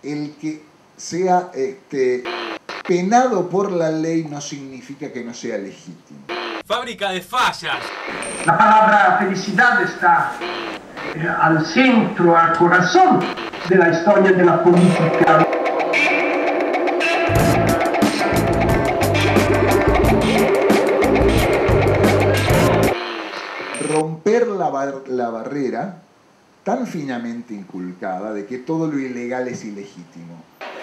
el que sea penado por la ley no significa que no sea legítimo. Fábrica de fallas. La palabra felicidad está al centro, al corazón de la historia de la política. Romper la barrera tan finamente inculcada de que todo lo ilegal es ilegítimo.